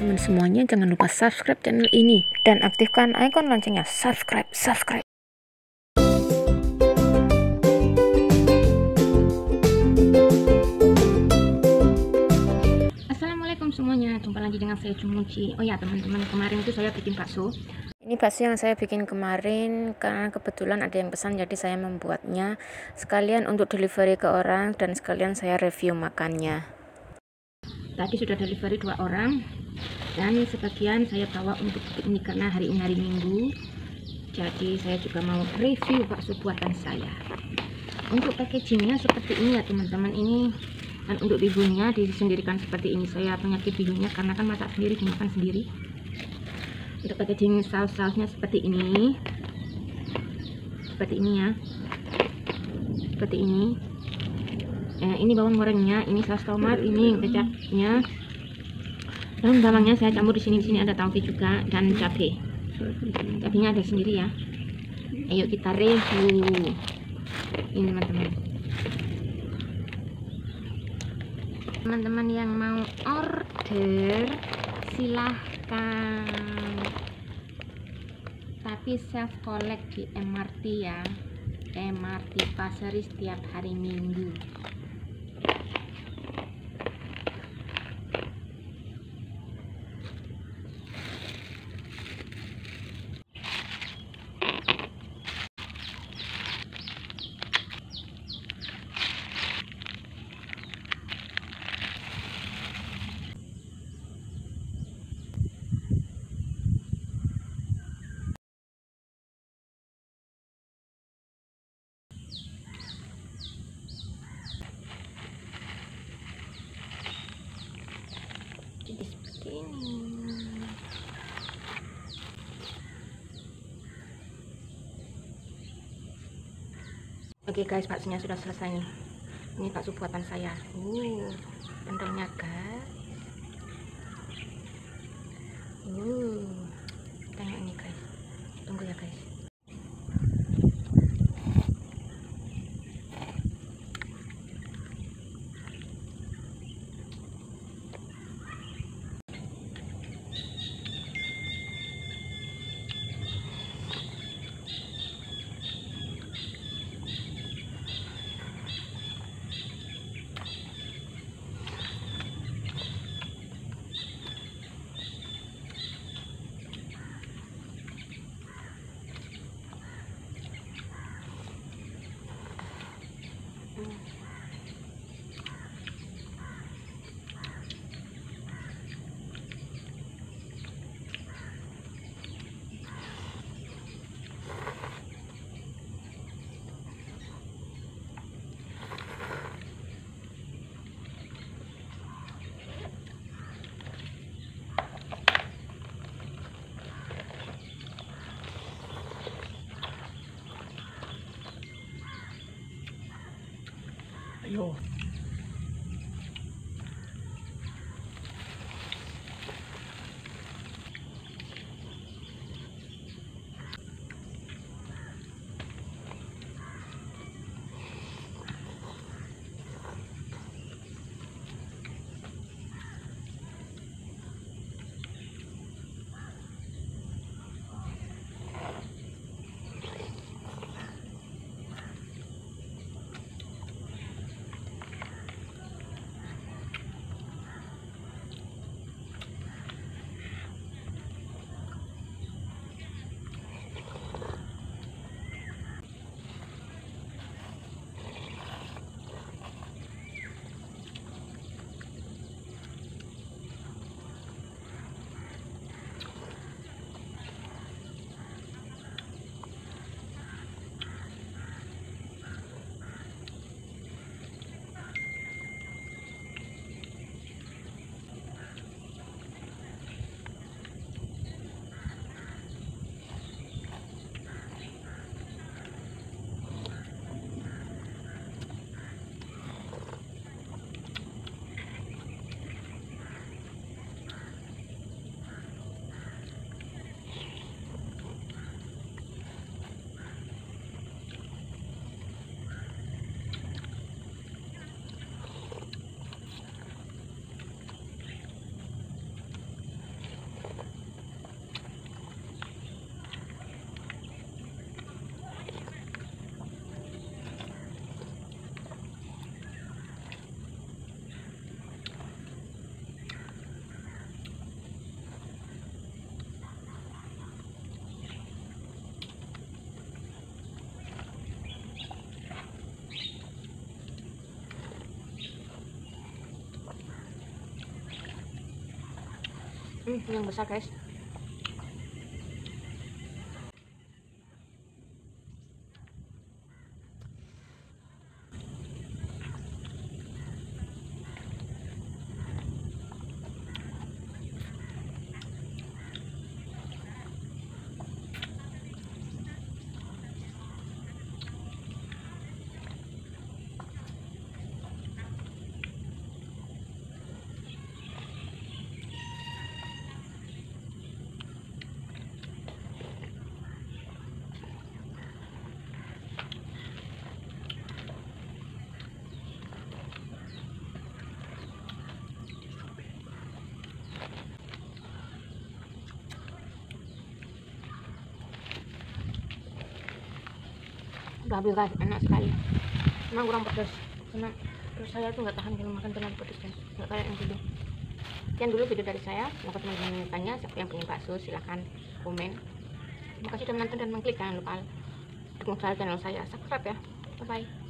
teman-teman semuanya, jangan lupa subscribe channel ini dan aktifkan icon loncengnya. Subscribe. Assalamualaikum semuanya, jumpa lagi dengan saya Cumuci. Oh ya teman-teman, kemarin itu saya bikin bakso. Ini bakso yang saya bikin kemarin karena kebetulan ada yang pesan, jadi saya membuatnya sekalian untuk delivery ke orang dan sekalian saya review makannya. Tadi sudah delivery 2 orang dan sebagian saya bawa untuk ini karena hari ini hari Minggu, jadi saya juga mau review bakso buatan saya. Untuk packagingnya seperti ini ya teman-teman, ini dan untuk bihunnya disendirikan seperti ini. Saya penyakit bihunnya karena kan masak sendiri, dimakan sendiri. Untuk packaging saus-sausnya seperti ini ya, seperti ini. Ini bawang gorengnya, ini saus tomat, ini kecapnya, dan bawangnya saya campur di sini ada tauge juga dan cabai. Cabainya ada sendiri ya. Ayo kita review ini teman-teman yang mau order silahkan, tapi self collect di MRT ya, MRT Pasari setiap hari Minggu. Jadi seperti ini. Oke guys, baksonya sudah selesai nih. Ini bakso buatan saya. Pentolnya guys. Tengok ini guys. Tunggu ya guys. Ayo. Yang besar guys. Udah habis guys, enak sekali. Emang kurang pedas karena terus saya tuh nggak tahan kalau makan terlalu pedas guys, nggak kayak yang dulu. Sekian dulu video dari saya. Semoga teman-teman tanya siapa yang pengen bakso, silahkan komen. Terima kasih sudah menonton dan mengklik. Jangan lupa dukung channel saya, subscribe ya. Bye bye.